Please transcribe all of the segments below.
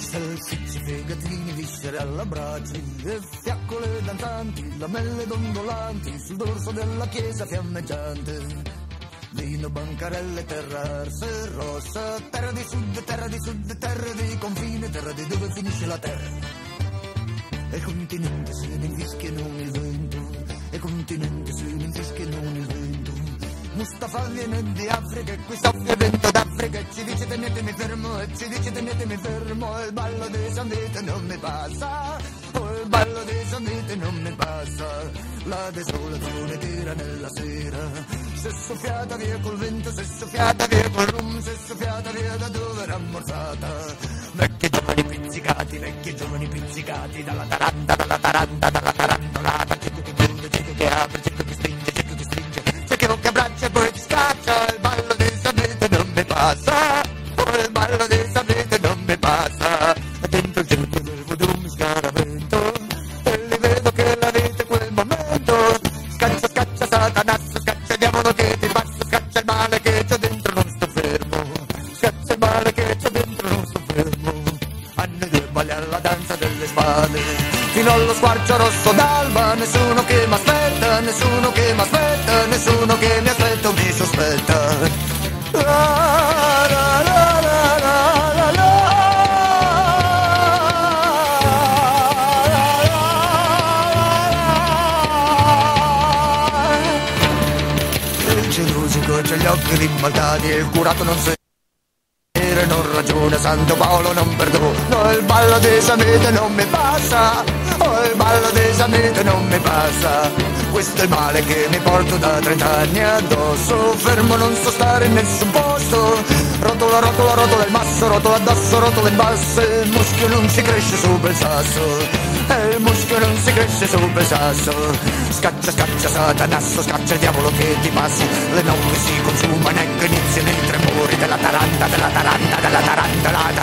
salsicce, fegatini, viscere alla brace, e fiaccole danzanti, lamelle dondolanti, sul dorso della chiesa fiammeggiante. Vino, bancarelle, terra arsa rossa, terra di sud, terra di sud, terra di confine, terra di dove finisce la terra. E il continente se ne infischia non il vento, e il continente se ne infischia non il vento. Mustafa viene di Africa e qui soffia vento d'Africa, e ci dice tenetemi fermo, e ci dice tenetemi fermo, e il ballo dei San Vito non mi passa, oh il ballo dei San Vito non mi passa, la desolazione tira nella sera. Se soffiata via col vento, se soffiata via col rum, se soffiata via da dove era ammorzata. Vecchi giovani pizzicati, dalla taranta, dalla tarantolata. Cerco che chiude, cerco che apre, cerco che stringe, cerco che stringe. Cerco che abbraccia e poi scaccia, il ballo dei sapete non mi passa. Oh, il ballo dei sapete non mi passa. Dentro il cerchio del voodoo mi scaravento, e li vedo che la vita è quel momento. Scaccia, scaccia, Satana, scaccia il diavolo che ti passa, scaccia il male che c'ho dentro, non sto fermo. Scaccia il male che c'ho dentro, non sto fermo. Hanno due balli alla danza delle spade, fino allo squarcio rosso d'alba. Nessuno che m'aspetta, nessuno che m'aspetta, nessuno che mi aspetta o mi sospetta. La, la, la, la, la, la, la. C'è gli occhi ribaltati e il curato non si non ragiona, Santo Paolo non perdona, il ballo dei Samete non mi passa, oh il ballo dei Samete non mi passa, questo è il male che mi porto da 30 anni addosso, fermo non so stare in nessun posto, rotola, rotola, rotola il masso, rotola addosso, rotola in basso, il muschio non si cresce sopra il sasso. Il muschio non si cresce sopra il sasso. Scaccia, scaccia, Satanasso, scaccia il diavolo che ti passi. Le notti si consumano, ecco iniziano i tremori della taranta, della taranta, della tarantolata.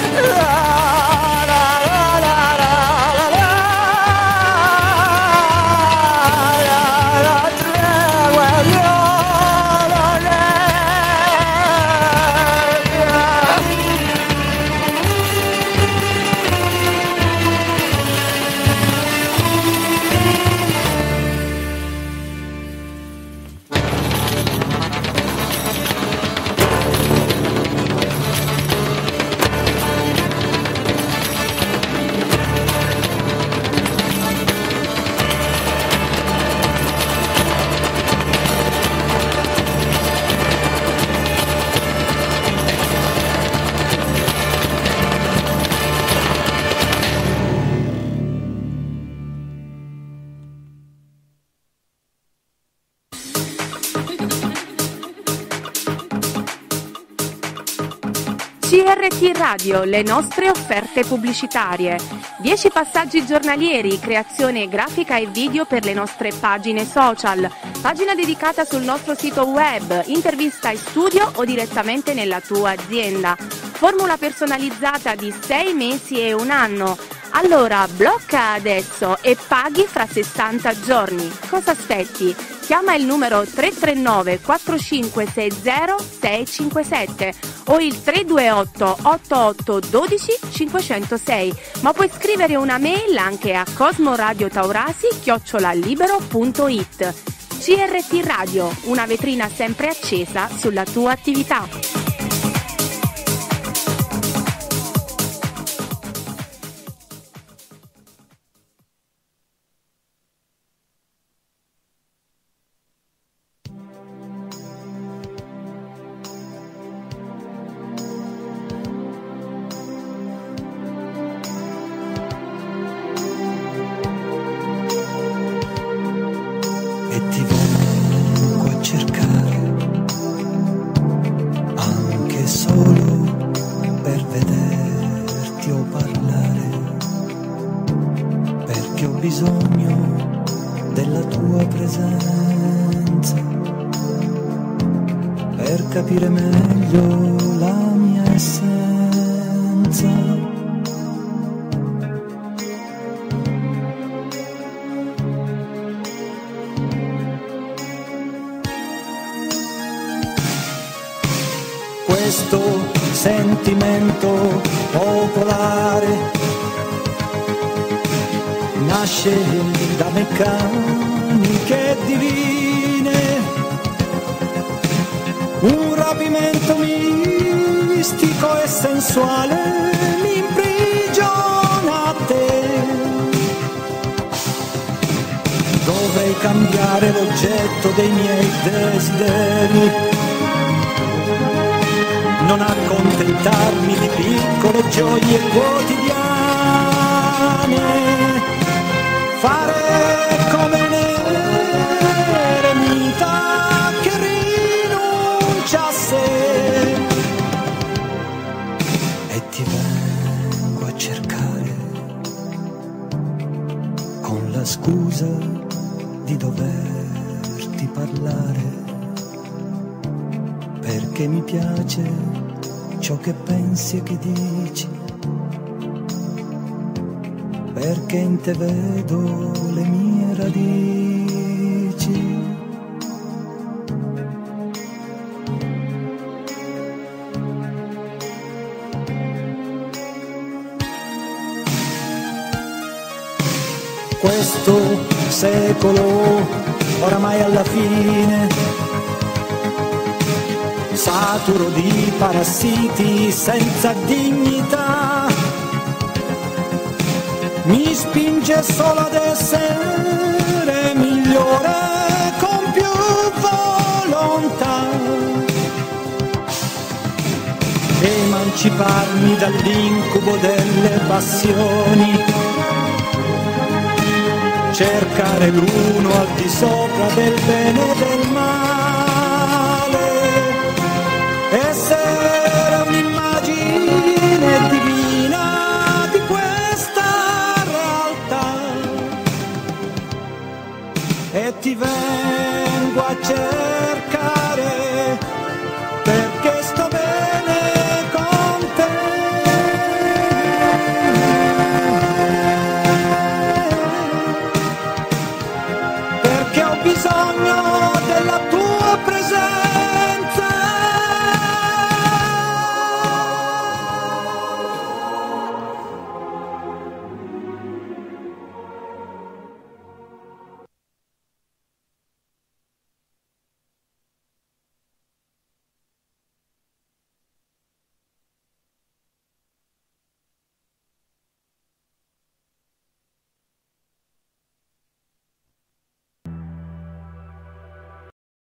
CRT Radio, le nostre offerte pubblicitarie. 10 passaggi giornalieri, creazione grafica e video per le nostre pagine social, pagina dedicata sul nostro sito web, intervista in studio o direttamente nella tua azienda. Formula personalizzata di 6 mesi e 1 anno. Allora blocca adesso e paghi fra 60 giorni. Cosa aspetti? Chiama il numero 339 4560 657 o il 328 8812 506, ma puoi scrivere una mail anche a cosmoradiotaurasi@libero.it. CRT Radio, una vetrina sempre accesa sulla tua attività. Capire meglio la mia essenza. questo sentimento popolare nasce da meccaniche divine, un rapimento mistico e sensuale mi imprigiona a te. Dovrei cambiare l'oggetto dei miei desideri, non accontentarmi di piccole gioie quotidiane, fare come l'eremita che rinuncia a sé. E ti vengo a cercare con la scusa di doverti parlare, perché mi piace ciò che pensi e che dici, perché in te vedo le mie radici. Questo secolo oramai alla fine, saturo di parassiti senza dignità, mi spinge solo ad essere migliore con più volontà, emanciparmi dall'incubo delle passioni, cercare l'uno al di sopra del bene e del male,